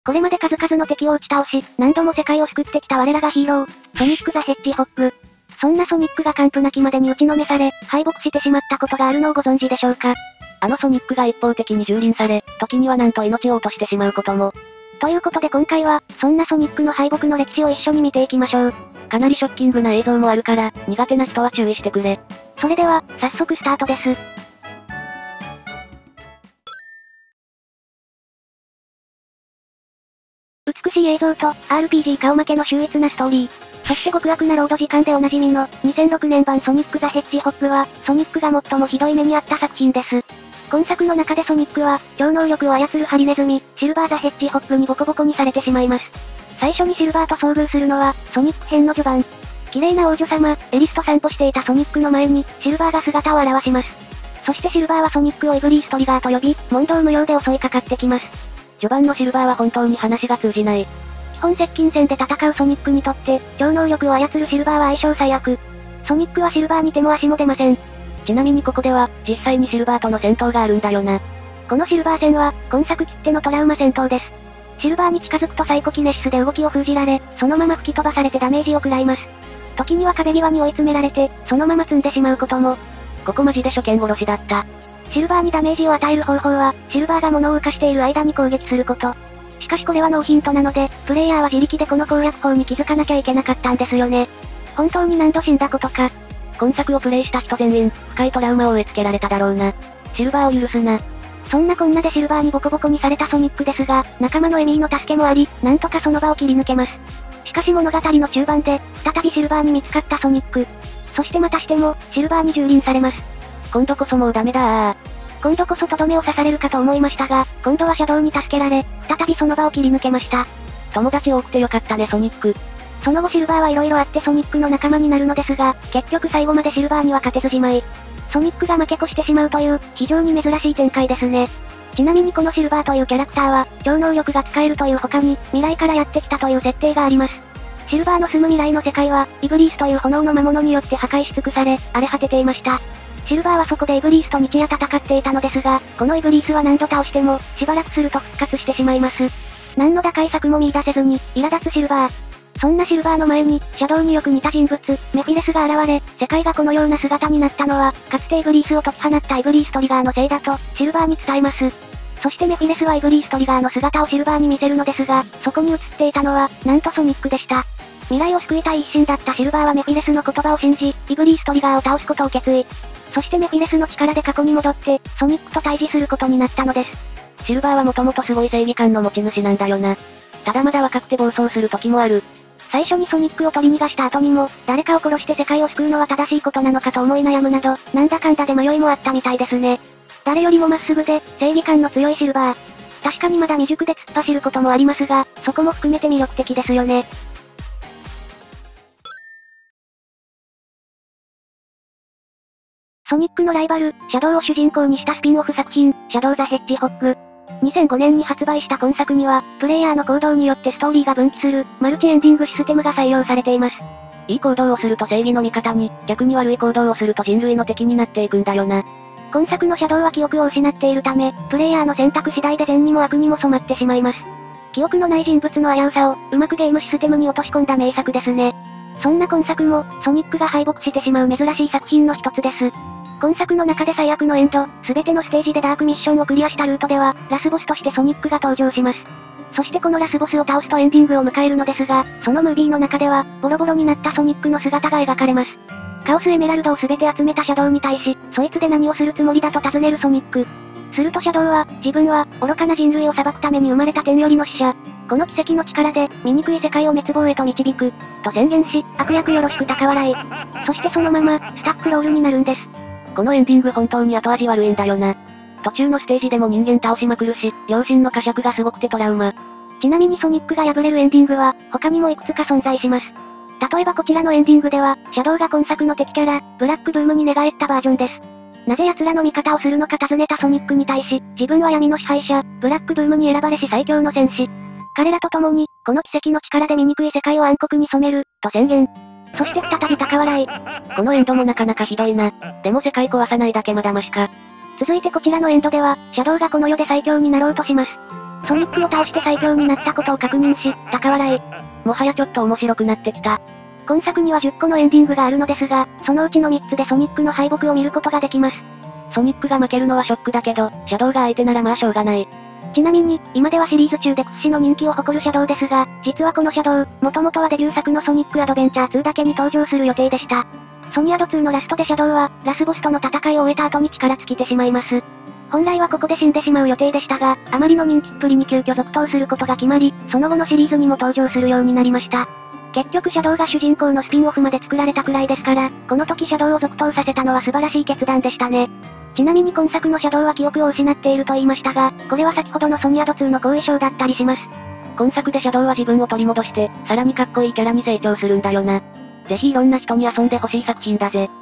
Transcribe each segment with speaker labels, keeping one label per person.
Speaker 1: これまで数々の敵を打ち倒し、何度も世界を救ってきた我らがヒーロー、ソニック・ザ・ヘッジホッグ。そんなソニックが完膚なきまでに打ちのめされ、敗北してしまったことがあるのをご存知でしょうか。
Speaker 2: あのソニックが一方的に蹂躙され、時にはなんと命を落としてしまうことも。
Speaker 1: ということで今回は、そんなソニックの敗北の歴史を一緒に見ていきましょう。
Speaker 2: かなりショッキングな映像もあるから、苦手な人は注意してくれ。
Speaker 1: それでは、早速スタートです。美しい映像と、RPG 顔負けの秀逸なストーリー。そして極悪なロード時間でおなじみの、2006年版ソニック・ザ・ヘッジホッグは、ソニックが最もひどい目に遭った作品です。今作の中でソニックは、超能力を操るハリネズミ、シルバー・ザ・ヘッジホッグにボコボコにされてしまいます。最初にシルバーと遭遇するのは、ソニック編の序盤。綺麗な王女様、エリスと散歩していたソニックの前に、シルバーが姿を現します。そしてシルバーはソニックをイブリーストリガーと呼び、問答無用で襲いかかってきます。
Speaker 2: 序盤のシルバーは本当に話が通じない。
Speaker 1: 基本接近戦で戦うソニックにとって、超能力を操るシルバーは相性最悪。ソニックはシルバーに手も足も出ません。
Speaker 2: ちなみにここでは、実際にシルバーとの戦闘があるんだよな。
Speaker 1: このシルバー戦は、今作きってのトラウマ戦闘です。シルバーに近づくとサイコキネシスで動きを封じられ、そのまま吹き飛ばされてダメージを食らいます。時には壁際に追い詰められて、そのまま積んでしまうことも。
Speaker 2: ここマジで初見殺しだった。
Speaker 1: シルバーにダメージを与える方法は、シルバーが物を浮かしている間に攻撃すること。しかしこれはノーヒントなので、プレイヤーは自力でこの攻略法に気づかなきゃいけなかったんですよね。本当に何度死んだことか。
Speaker 2: 今作をプレイした人全員、深いトラウマを植え付けられただろうな。シルバーを許すな。
Speaker 1: そんなこんなでシルバーにボコボコにされたソニックですが、仲間のエミーの助けもあり、なんとかその場を切り抜けます。しかし物語の中盤で、再びシルバーに見つかったソニック。そしてまたしても、シルバーに蹂躙されます。
Speaker 2: 今度こそもうダメだー。
Speaker 1: 今度こそとどめを刺されるかと思いましたが、今度はシャドウに助けられ、再びその場を切り抜けました。
Speaker 2: 友達多くてよかったねソニック。
Speaker 1: その後シルバーは色々あってソニックの仲間になるのですが、結局最後までシルバーには勝てずじまい。ソニックが負け越してしまうという、非常に珍しい展開ですね。ちなみにこのシルバーというキャラクターは、超能力が使えるという他に、未来からやってきたという設定があります。シルバーの住む未来の世界は、イブリースという炎の魔物によって破壊し尽くされ、荒れ果てていました。シルバーはそこでイブリースと日夜戦っていたのですが、このイブリースは何度倒しても、しばらくすると復活してしまいます。何の打開策も見出せずに、苛立つシルバー。そんなシルバーの前に、シャドウによく似た人物、メフィレスが現れ、世界がこのような姿になったのは、かつてイブリースを解き放ったイブリーストリガーのせいだと、シルバーに伝えます。そしてメフィレスはイブリーストリガーの姿をシルバーに見せるのですが、そこに映っていたのは、なんとソニックでした。未来を救いたい一心だったシルバーはメフィレスの言葉を信じ、イブリーストリガーを倒すことを決意。そしてメフィレスの力で過去に戻って、ソニックと対峙することになったのです。
Speaker 2: シルバーはもともとすごい正義感の持ち主なんだよな。ただまだ若くて暴走する時もある。
Speaker 1: 最初にソニックを取り逃がした後にも、誰かを殺して世界を救うのは正しいことなのかと思い悩むなど、なんだかんだで迷いもあったみたいですね。誰よりもまっすぐで、正義感の強いシルバー。確かにまだ未熟で突っ走ることもありますが、そこも含めて魅力的ですよね。ソニックのライバル、シャドウを主人公にしたスピンオフ作品、シャドウ・ザ・ヘッジホッグ。2005年に発売した今作には、プレイヤーの行動によってストーリーが分岐する、マルチエンディングシステムが採用されています。
Speaker 2: いい行動をすると正義の味方に、逆に悪い行動をすると人類の敵になっていくんだよな。
Speaker 1: 今作のシャドウは記憶を失っているため、プレイヤーの選択次第で善にも悪にも染まってしまいます。記憶のない人物の危うさを、うまくゲームシステムに落とし込んだ名作ですね。そんな今作も、ソニックが敗北してしまう珍しい作品の一つです。今作の中で最悪のエンド、すべてのステージでダークミッションをクリアしたルートでは、ラスボスとしてソニックが登場します。そしてこのラスボスを倒すとエンディングを迎えるのですが、そのムービーの中では、ボロボロになったソニックの姿が描かれます。カオスエメラルドをすべて集めたシャドウに対し、そいつで何をするつもりだと尋ねるソニック。するとシャドウは、自分は、愚かな人類を裁くために生まれた天よりの使者。この奇跡の力で、醜い世界を滅亡へと導く。と宣言し、悪役よろしく高笑い。そしてそのまま、スタックロールになるんです。
Speaker 2: このエンディング本当に後味悪いんだよな。途中のステージでも人間倒しまくるし、良心の呵責がすごくてトラウマ。
Speaker 1: ちなみにソニックが敗れるエンディングは、他にもいくつか存在します。例えばこちらのエンディングでは、シャドウが今作の敵キャラ、ブラックドゥームに寝返ったバージョンです。なぜ奴らの味方をするのか尋ねたソニックに対し、自分は闇の支配者、ブラックドゥームに選ばれし最強の戦士。彼らと共に、この奇跡の力で醜い世界を暗黒に染める、と宣言。そして再び高笑い。
Speaker 2: このエンドもなかなかひどいな。でも世界壊さないだけまだマシか。
Speaker 1: 続いてこちらのエンドでは、シャドウがこの世で最強になろうとします。 ソニックを倒して最強になったことを確認し、高笑い。
Speaker 2: もはやちょっと面白くなってきた。
Speaker 1: 今作には10個のエンディングがあるのですが、そのうちの3つでソニックの敗北を見ることができます。
Speaker 2: ソニックが負けるのはショックだけど、シャドウが相手ならまあしょうがない。
Speaker 1: ちなみに、今ではシリーズ中で屈指の人気を誇るシャドウですが、実はこのシャドウ、元々はデビュー作のソニックアドベンチャー2だけに登場する予定でした。ソニアド2のラストでシャドウは、ラスボスとの戦いを終えた後に力尽きてしまいます。本来はここで死んでしまう予定でしたが、あまりの人気っぷりに急遽続投することが決まり、その後のシリーズにも登場するようになりました。結局シャドウが主人公のスピンオフまで作られたくらいですから、この時シャドウを続投させたのは素晴らしい決断でしたね。ちなみに今作のシャドウは記憶を失っていると言いましたが、これは先ほどのソニアド2の後遺症だったりします。
Speaker 2: 今作でシャドウは自分を取り戻して、さらにかっこいいキャラに成長するんだよな。ぜひいろんな人に遊んでほしい作品だぜ。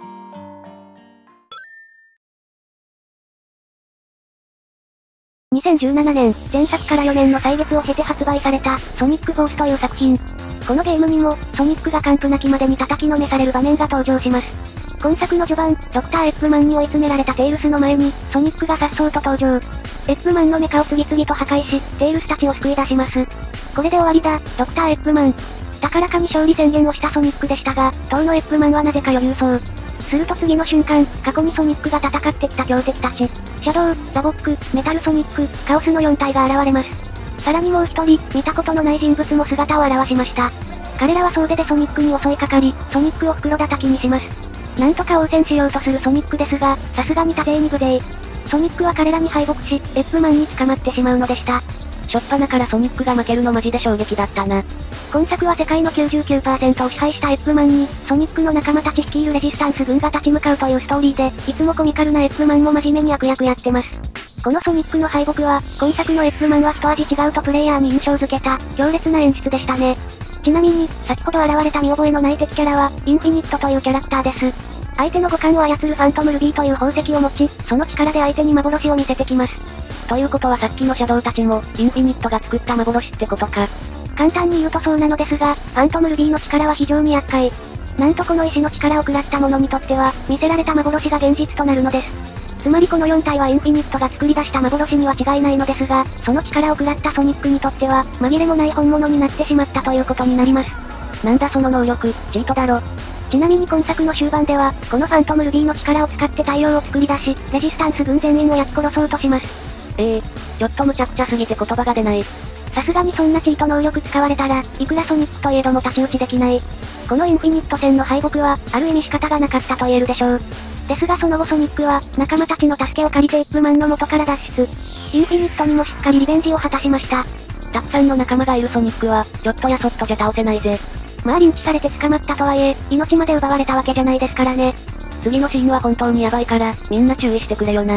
Speaker 1: 2017年、前作から4年の歳月を経て発売された、ソニックフォースという作品。このゲームにも、ソニックが完膚なきまでに叩きのめされる場面が登場します。今作の序盤、ドクターエッグマンに追い詰められたテイルスの前に、ソニックが颯爽と登場。エッグマンのメカを次々と破壊し、テイルスたちを救い出します。これで終わりだ、ドクターエッグマン。高らかに勝利宣言をしたソニックでしたが、当のエッグマンはなぜか余裕そう。すると次の瞬間、過去にソニックが戦ってきた強敵たち、シャドウ、ザボック、メタルソニック、カオスの4体が現れます。さらにもう一人、見たことのない人物も姿を現しました。彼らは総出でソニックに襲いかかり、ソニックを袋叩きにします。なんとか応戦しようとするソニックですが、さすがに多勢に無勢。ソニックは彼らに敗北し、エッグマンに捕まってしまうのでした。
Speaker 2: しょっぱなからソニックが負けるのマジで衝撃だったな。
Speaker 1: 今作は世界の 99% を支配したエッグマンに、ソニックの仲間たち率いるレジスタンス軍が立ち向かうというストーリーで、いつもコミカルなエッグマンも真面目に悪役やってます。このソニックの敗北は、今作のエッグマンは一味違うとプレイヤーに印象づけた、強烈な演出でしたね。ちなみに、先ほど現れた見覚えのない敵キャラは、インフィニットというキャラクターです。相手の五感を操るファントムルビーという宝石を持ち、その力で相手に幻を見せてきます。
Speaker 2: ということはさっきのシャドウたちも、インフィニットが作った幻ってことか。
Speaker 1: 簡単に言うとそうなのですが、ファントムルビーの力は非常に厄介。なんとこの石の力を食らった者にとっては、見せられた幻が現実となるのです。つまりこの4体はインフィニットが作り出した幻には違いないのですが、その力を食らったソニックにとっては、紛れもない本物になってしまったということになります。
Speaker 2: なんだその能力、チートだろ。
Speaker 1: ちなみに今作の終盤では、このファントムルビーの力を使って太陽を作り出し、レジスタンス軍全員を焼き殺そうとします。
Speaker 2: ちょっと無茶苦茶すぎて言葉が出ない。
Speaker 1: さすがにそんなチート能力使われたら、いくらソニックといえども太刀打ちできない。このインフィニット戦の敗北は、ある意味仕方がなかったと言えるでしょう。ですがその後ソニックは、仲間たちの助けを借りてエッグマンの元から脱出。インフィニットにもしっかりリベンジを果たしました。
Speaker 2: たくさんの仲間がいるソニックは、ちょっとやそっとじゃ倒せないぜ。
Speaker 1: まあリンチされて捕まったとはいえ、命まで奪われたわけじゃないですからね。
Speaker 2: 次のシーンは本当にヤバいから、みんな注意してくれよな。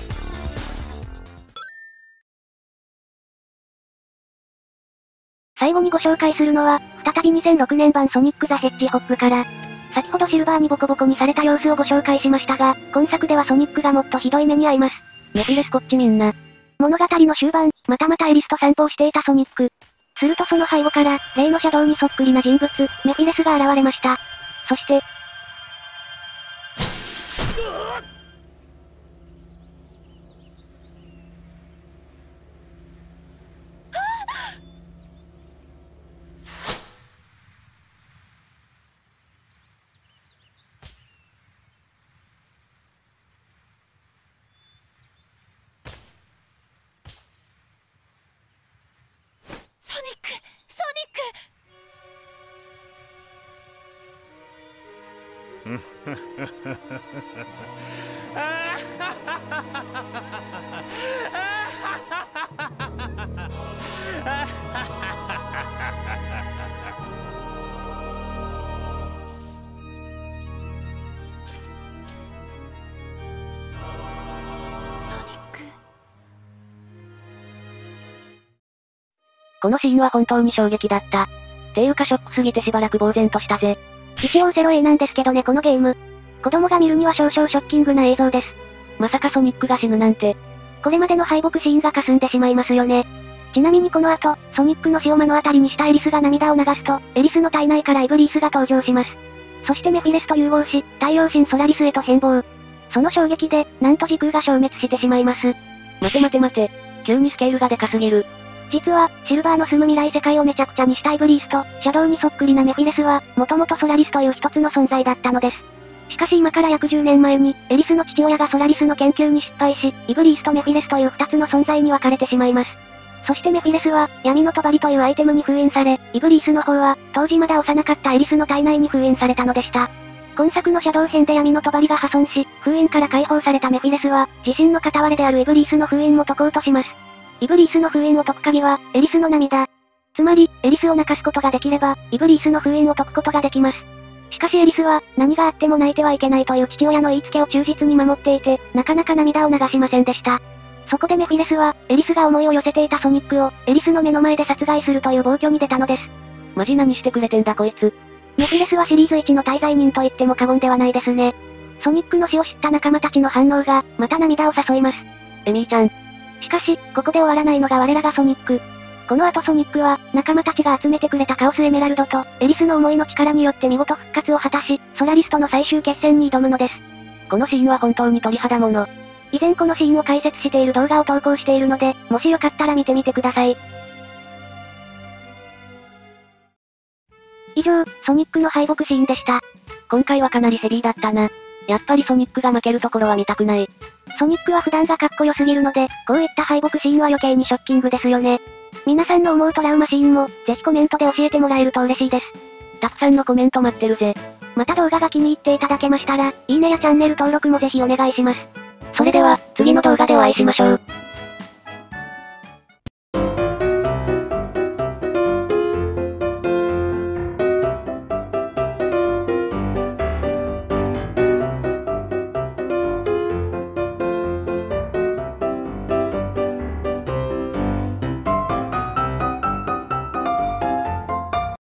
Speaker 1: 最後にご紹介するのは、再び2006年版ソニック・ザ・ヘッジホッグから。先ほどシルバーにボコボコにされた様子をご紹介しましたが、今作ではソニックがもっとひどい目に遭います。
Speaker 2: メフィレスこっちみんな。
Speaker 1: 物語の終盤、またまたエリスと散歩をしていたソニック。するとその背後から、例のシャドウにそっくりな人物、メフィレスが現れました。そして、
Speaker 3: ソニック、ソニック。
Speaker 2: このシーンは本当に衝撃だった。ていうかショックすぎてしばらく呆然としたぜ。
Speaker 1: 一応 0A なんですけどねこのゲーム。子供が見るには少々ショッキングな映像です。
Speaker 2: まさかソニックが死ぬなんて。
Speaker 1: これまでの敗北シーンが霞んでしまいますよね。ちなみにこの後、ソニックの死を目の当たりにしたエリスが涙を流すと、エリスの体内からイブリースが登場します。そしてメフィレスと融合し、太陽神ソラリスへと変貌。その衝撃で、なんと時空が消滅してしまいます。
Speaker 2: 待て待て待て。 急にスケールがでかすぎる。
Speaker 1: 実は、シルバーの住む未来世界をめちゃくちゃにしたイブリースと、シャドウにそっくりなメフィレスは、もともとソラリスという一つの存在だったのです。しかし今から約10年前に、エリスの父親がソラリスの研究に失敗し、イブリースとメフィレスという二つの存在に分かれてしまいます。そしてメフィレスは、闇の帳というアイテムに封印され、イブリースの方は、当時まだ幼かったエリスの体内に封印されたのでした。今作のシャドウ編で闇の帳が破損し、封印から解放されたメフィレスは、自身の片割れであるイブリースの封印も解こうとします。イブリースの封印を解く鍵は、エリスの涙。つまり、エリスを泣かすことができれば、イブリースの封印を解くことができます。しかしエリスは、何があっても泣いてはいけないという父親の言いつけを忠実に守っていて、なかなか涙を流しませんでした。そこでメフィレスは、エリスが思いを寄せていたソニックを、エリスの目の前で殺害するという暴挙に出たのです。
Speaker 2: マジ何してくれてんだこいつ。
Speaker 1: メフィレスはシリーズ1の大罪人と言っても過言ではないですね。ソニックの死を知った仲間たちの反応が、また涙を誘います。
Speaker 2: エミーちゃん。
Speaker 1: しかし、ここで終わらないのが我らがソニック。この後ソニックは、仲間たちが集めてくれたカオスエメラルドと、エリスの思いの力によって見事復活を果たし、ソラリスとの最終決戦に挑むのです。
Speaker 2: このシーンは本当に鳥肌もの。
Speaker 1: 以前このシーンを解説している動画を投稿しているので、もしよかったら見てみてください。以上、ソニックの敗北シーンでした。
Speaker 2: 今回はかなりヘビーだったな。やっぱりソニックが負けるところは見たくない。
Speaker 1: ソニックは普段がかっこよすぎるので、こういった敗北シーンは余計にショッキングですよね。皆さんの思うトラウマシーンも、ぜひコメントで教えてもらえると嬉しいです。
Speaker 2: たくさんのコメント待ってるぜ。
Speaker 1: また動画が気に入っていただけましたら、いいねやチャンネル登録もぜひお願いします。
Speaker 2: それでは、次の動画でお会いしましょう。